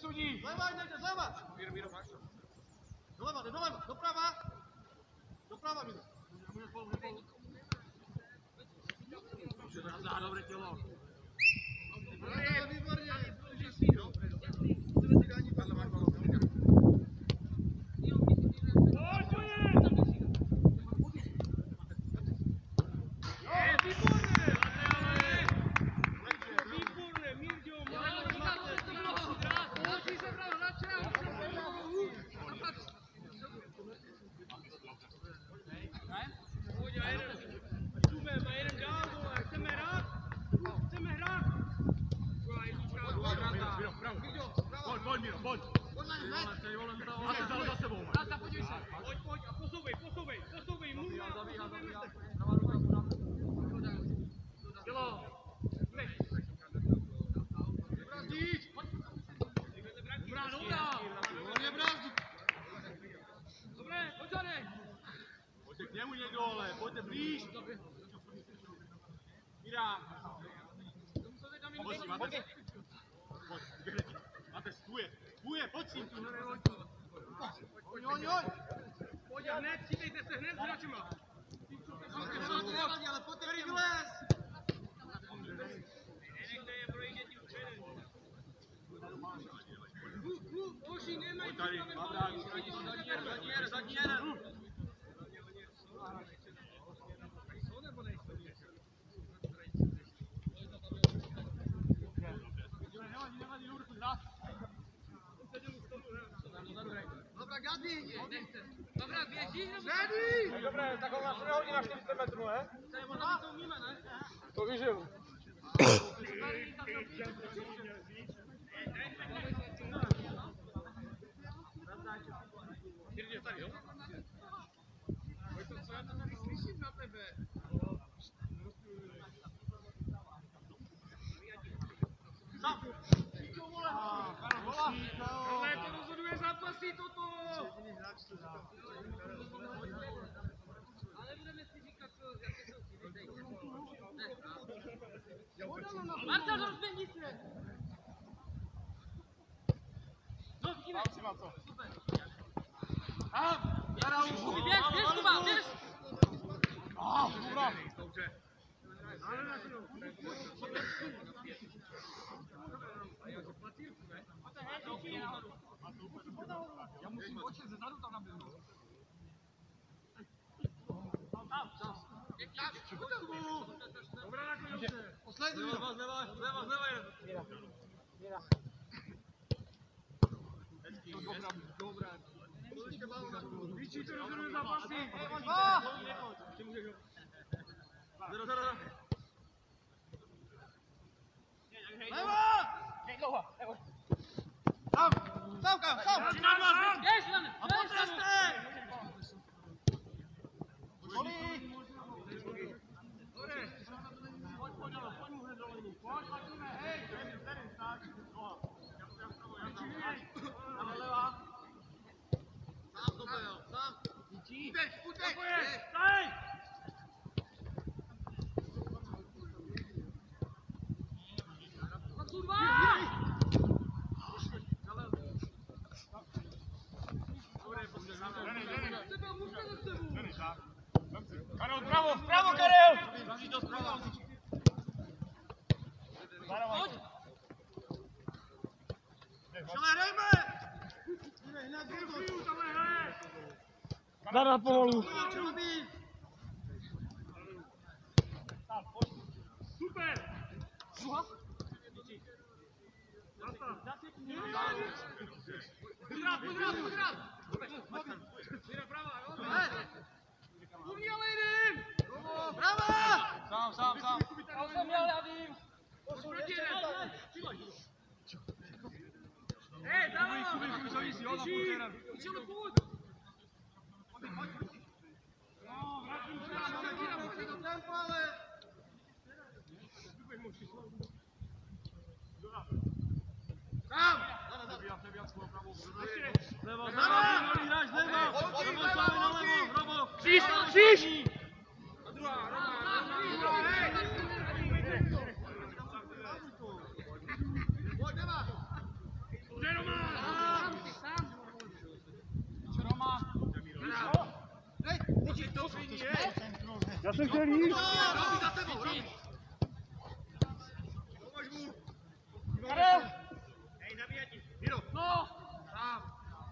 sudí. Zleva, jdete, zleva. Míro, máš to. Doleva, doprava. Doprava, Míro. Můžeme na záda, dobré tělo. Výborně. Dobrá, běžíš nebo? Dobré, tak on nás nehodí na 40 metrů, ne? To je možná to umíme, ne? To vyžiju. Jirně, tady, jo? Co já to tady slyším na tebe? Ale to rozhoduje zápasy toto! Ale budeme si říkat, jaké jsou chyby. Marta, rozběhni se! No, vidíme! Super! Běž, Kuba, běž! Dobře. Já musím očet ze zadu tam naběhnout. Dobrá na konce. Poslední. Zleva. Dobrá. Víčí to rozhoduje zápasy. Zero. Leva! Tam! Běž, Lene! A potraste! Kolí! Pojď mu hned dolů. Pojď, hej. Tak. Leva. Sám to byl, sám. Utek! Staj! Karel, vpravo, Karel! Dá na poholu. Super! Podrát! Uměl jeden! Brava! Sám. Já jsem měl, já vím! Hej, dávám! Píčelo, půjď! Kříž! Zero má! Já jsem chtěl jít. Robi za tebou, Robi! Pomož mu! Karel! Hej, nabíjati! Miro! No! Sám!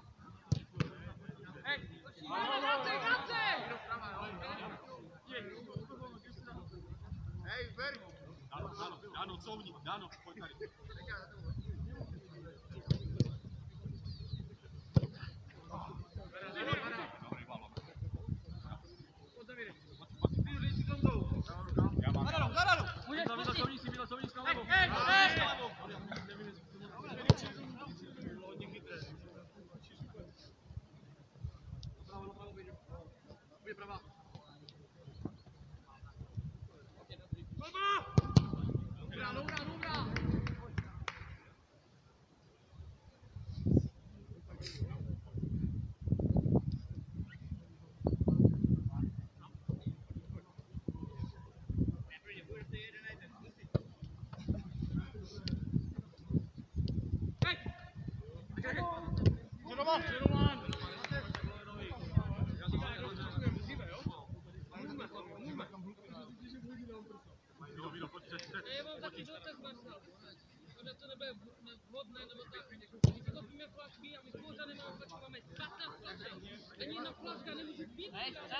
Hej! Vracej! Miro, prava, jo! Hej, ber! Dano, couvni, Dano, pojď tady. Můžeš pustit! Bude prava! Dobrá! Já mám taky dotaz, Marcel. Možná to nebude vhodné, nebo tak. My si koupíme flašky a my spousta nemáme flašky, máme 15 flašek. Ani jedna flaška nemůže být.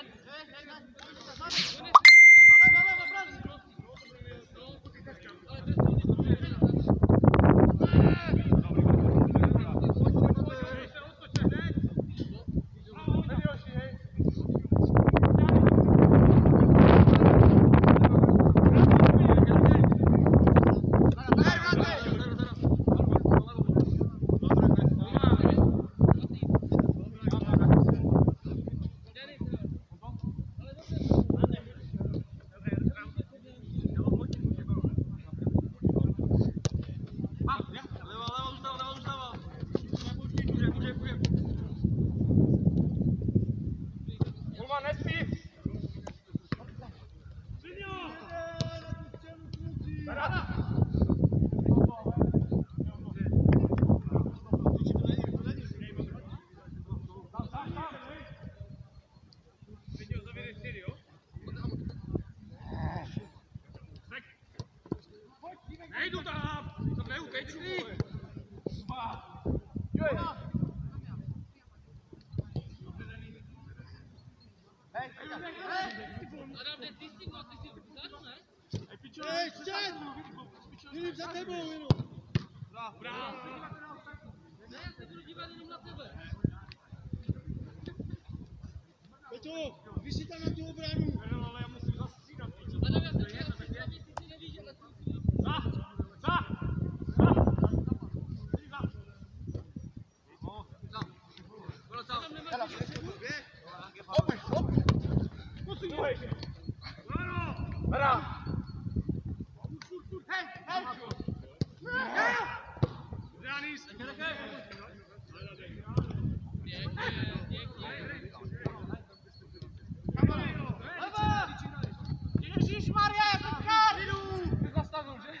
Nejdu tam! To neutečný! Adam, ty jsi vzadu, ne? Hej, střed! Jdu za tebou jenom. Ne, já se budu dívat jenom na tebe. Peťo, vy si tam na tu obranu. Ale já musím zastřídat. Adam, já se chtěl připravit, ty si nevíš, ale to musím Adam, nemáš Ježišmarja, já jsem krát! Ty zastavil, že?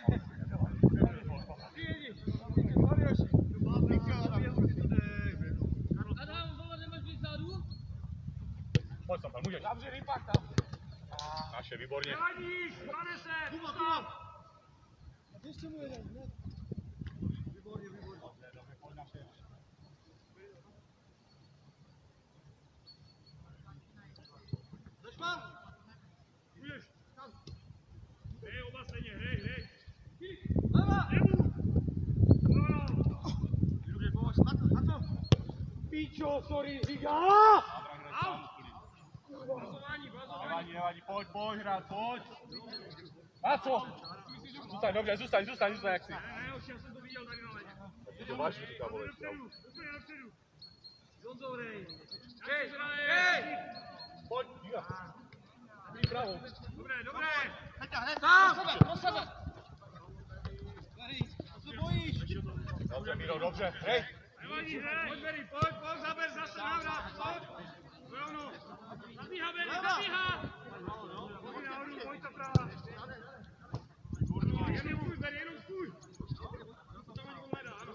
Adam, vole, nemáš být vzadu? Pojď tam, můžeš. Zavřený pak tam. Naše, výborně. Nevadí, stane se! Ještě mu jeden, ne? Můžeš. Hej, oba stejně, hej. Píčo, sorry, říká! Nevadí, pojď, hrát, pojď. A co? Zůstaň, dobře, zůstaň, jak jsi. Ne, už já jsem to viděl tady na ledě. To vážně říká, vole. Úplně dopředu. Zonzourej. Hej! Pojď, dívat. Dobrý pravou. Dobré. Do sebe! Dobře, Miro, dobře. Hej. Nevadí, hej. Pojď, Beri, pojď, zaber zase návrat, pojď. Rovno. Zabíhá, Beri, zabíhá. Pojď nahoru, pojď ta práva. Jenom stůj, Beri, jenom stůj. To tam ani hledá, ano.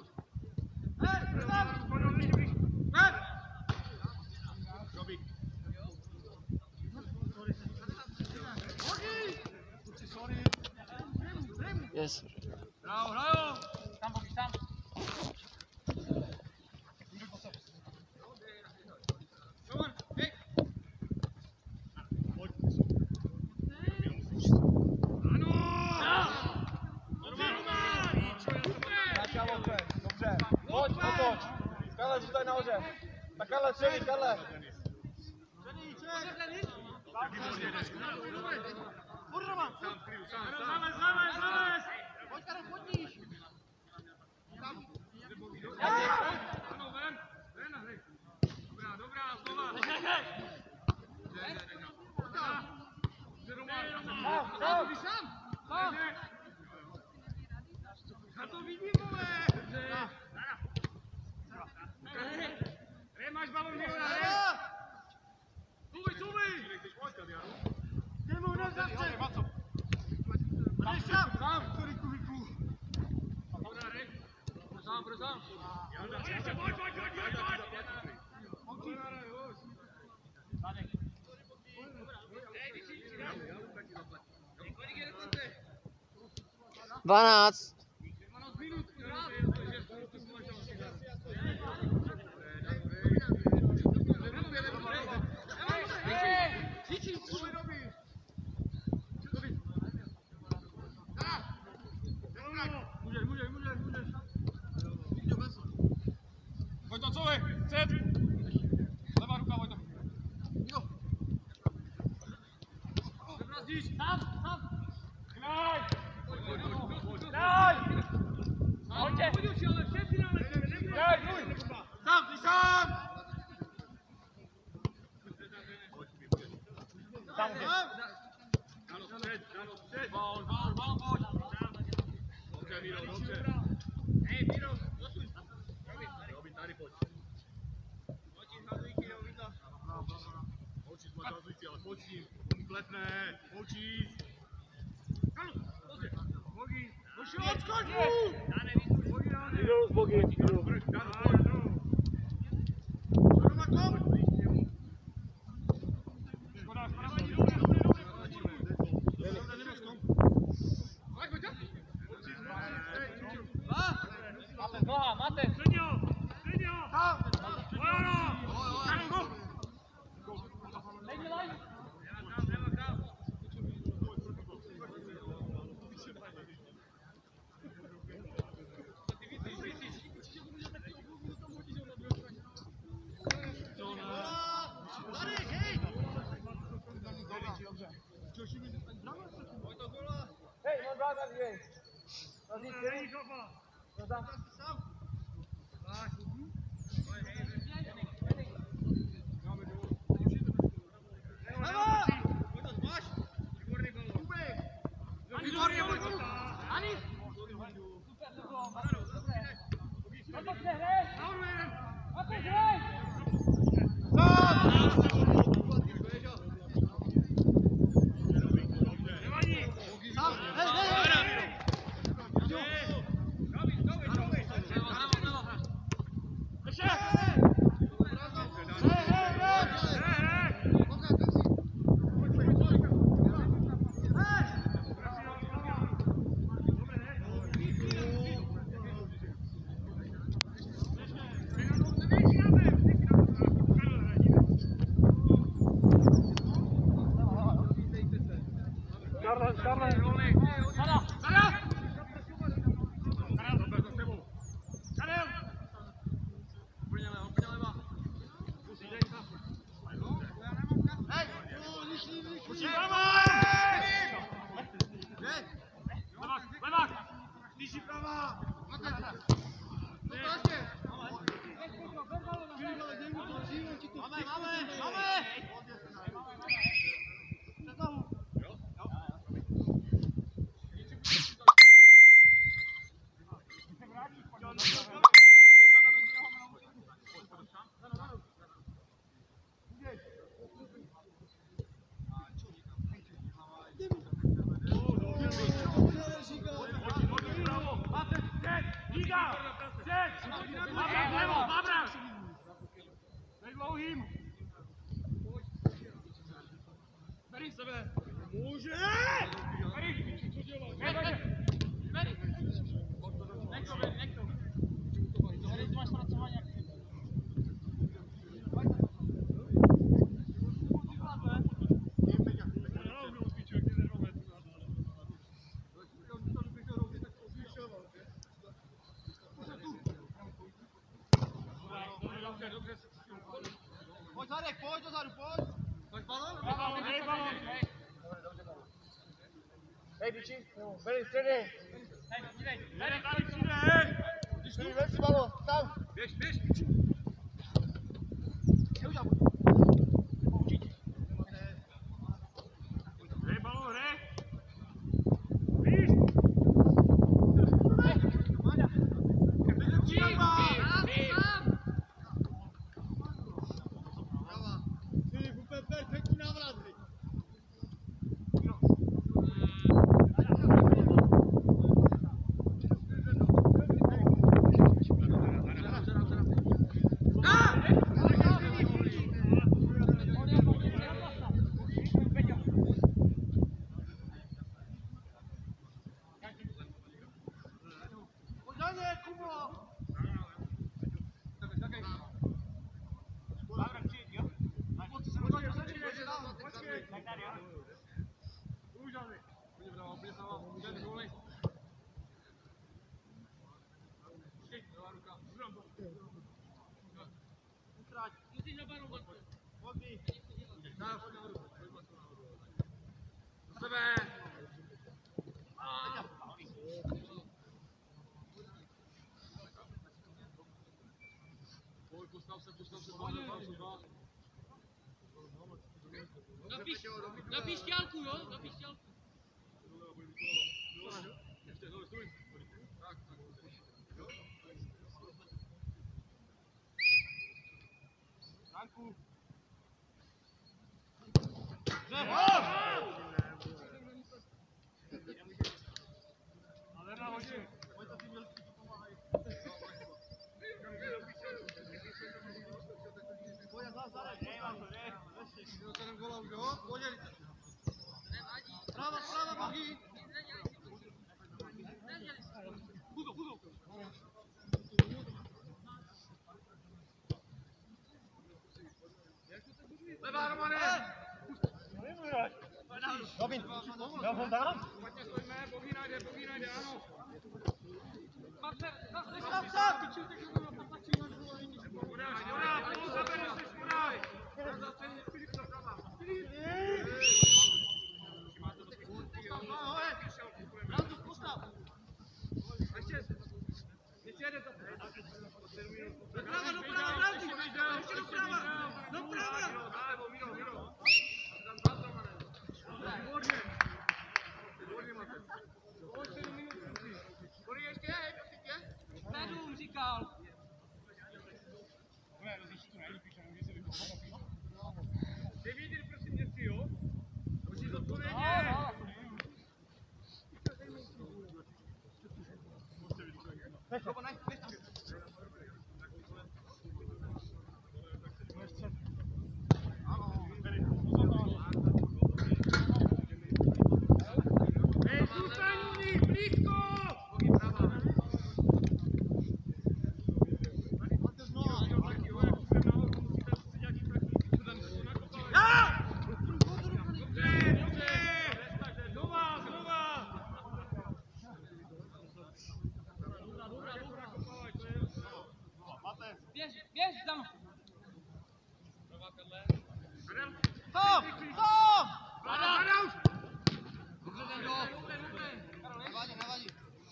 nahoře. Tak Karle, střední, Karle. Sám kryju, sám. Zavez! Pojď, Karel, pojď níž. Ano, ven na hry. Dobrá, znova. Já to vidím, vole! Máš balon, Miora, Couvej! Jde mu hned za střed. Jdeš sám! Sorry, Kubiku. Dobrá, Rek. Pojď! Dvanáct. Vojto, couvej! Střed! Levá ruka, Vojto. Nebrazdíš! Tam! Hnaj! Hnaj! Pojďte! Pojď už, ale všetci nám nebude! Hnaj, jduj! Sám! Tam jde! Dano, střed! Val, pojď! Dobře, Miro, dobře! Hej, Miro, dosuň! Robin, tady pojď! Poučíš, máš rozlici, ale pojď s ním! Kompletné! Poučíš! Karlo, pozděj! Bogi! Došel, odskoč mu! Bogi, dáne! Jdu z bogy, jdu. Dano, pojď! Roma, kom! Škoda, spravení, dobré! Pojď, pojď! Máte z noha, máte. Sledňo! Vojano! Karol, go! Nedělaj. Hej, on dá tady, hej. Není chopa! Pojď Zadek, pojď dozadu, pojď. Pojď balon, Hej, balon! Hej, Diči, beri středy. Tady přijde, hej! Beri, vem si balon, tam. běž, běž. Hej, balon, hej! Víš? Filip, úplně perfektní návrat. Pojď na ně, Kubo. Musíš na baru, Marko. Do sebe. Postav se, Na píšťálku, jo? Na píšťálku. ještě, dole, stůj. Tak. Franku! Ale na hodně! Pojď na Zadek, Hej, vám to jde! Prava, bohy. Levá, Romane! Robin, dám ho dám? Špatně stojíme, povídajte, ano. Sedm, říkal. Nevíte, prosím, něco, jo? Musíš odpovědět. Hej, zůstaň u nich, blízko! Běž, tam. Tom! Tom! Nevadí.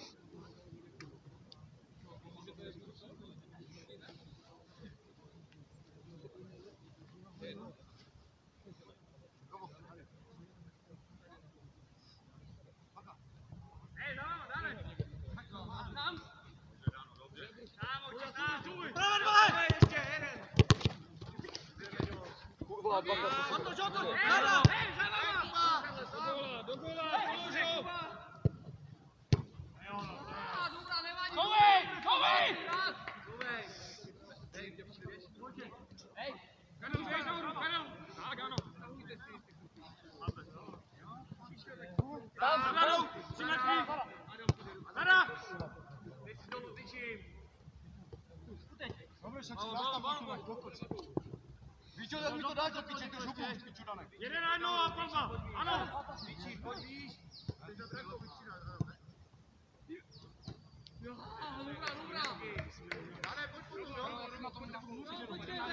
Tam. Prava, dva! Ještě jeden! Žoto! Prava! Do gola, položil! Dobrá, nevadí. Kovej! Kanel, běž nahoru, Kanel! Tak, ano. Tam, 3 metry! Zada! Teď si dolů tyčím! Víš čo, jak mi to dáš do piče, ty župu, pičudanek. Jeden na jednou a palba! Ano! Pojď víš. Dobrá. Dane, pojď, jo?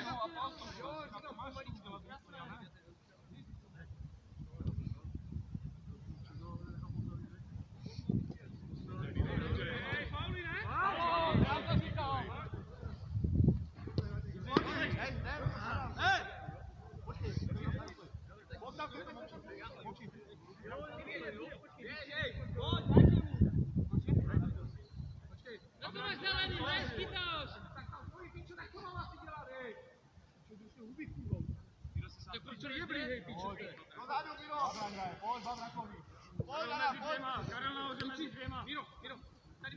hej, piču. Dozadu, Miro! Pojď, Babrakovi. Pojď, Dana, pojď! Karel nahoře mezi dvěma. Miro, tady.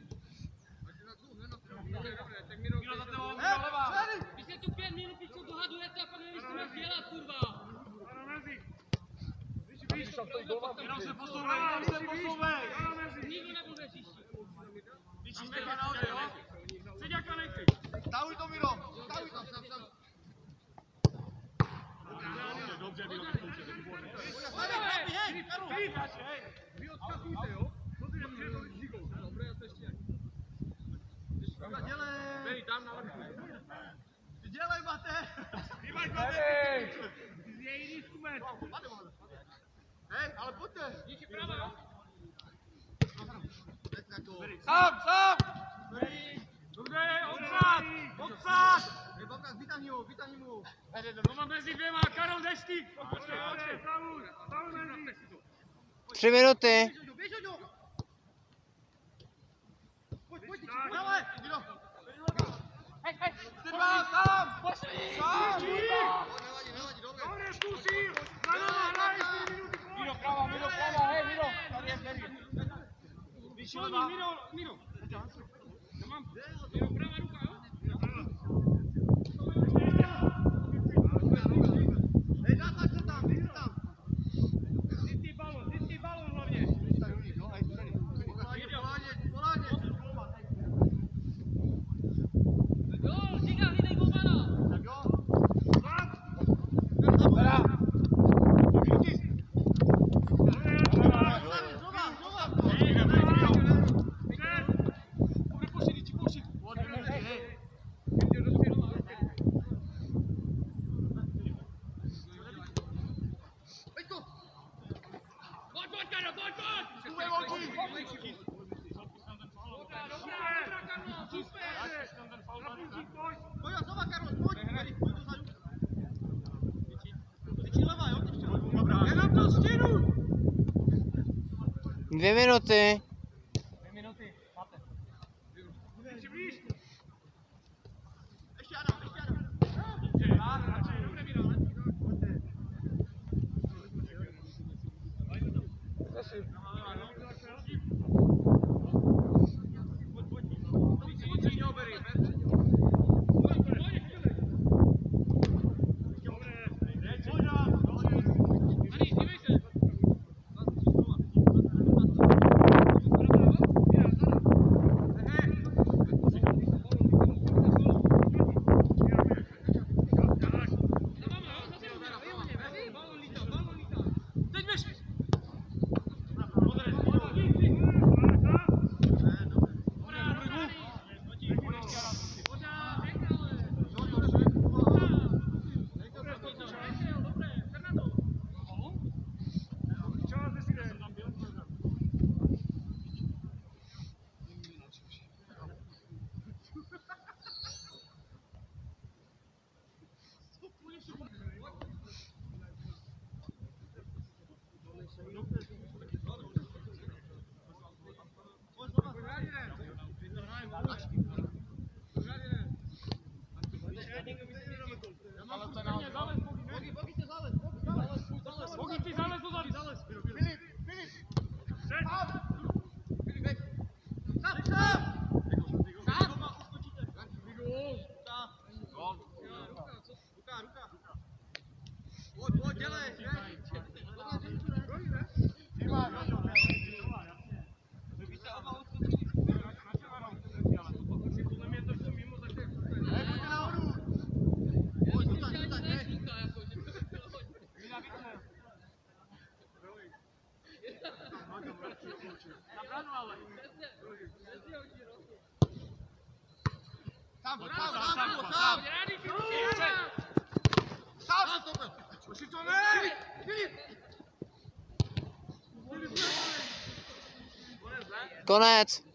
Miro za tebou, Miro levá. Vy se tu 5 minut piču dohadujete a pak nevíš, co máš dělat, kurva. Jenom se posouvej, jenom se posouvej. Nikdo nebude příští. Víčí stejka nahoře, jo? Seďáka nechci. Stavuj to, Miro! Stavuj to! Dobře, Miro, vyzkoušeli, výborně. Vy odskakujte, jo? Dobře, to je dobré, to ještě. Bej, tam na vrchu. Dělej, Mate! Hej! Hej, ale pojďte! Díky prava, jo? Sám! Dobře, odsad! Hej, Babrak, vytáhni mu! Doma mezi dvěma, Karol, jdeš ty! Stavuj mezi! 3 minuty. Běž do něho! Pojď, dále! Miro! Ty dva, sám! Sám! Nevadí, dobré! Dobře, zkusí! Za náma, hraj, 4 minuty, pojď! Miro, prava, hej, Miro. Tady je Ferry. Miro! Já mám Miro pravá ruka, jo? Hej, natlač se tam, běž tam! Ty balon hlavně! Poláně! Jo, říká, hlídej Bobana. Tak jo! Teda. Pojď, Karel, pojď! Stůvej, volky! Pojď, znova, Karol, pojď! Pojď dozadu! Tyčí leva, jo? Jenom do stěnu! 2 minuty. 2 minuty. Máte. Ještě Adam! Dobře, Miro. Tady, dívej se. Teď běž! Boky, ty zalez dozadu! Filip! Pojď, dělej! Konec.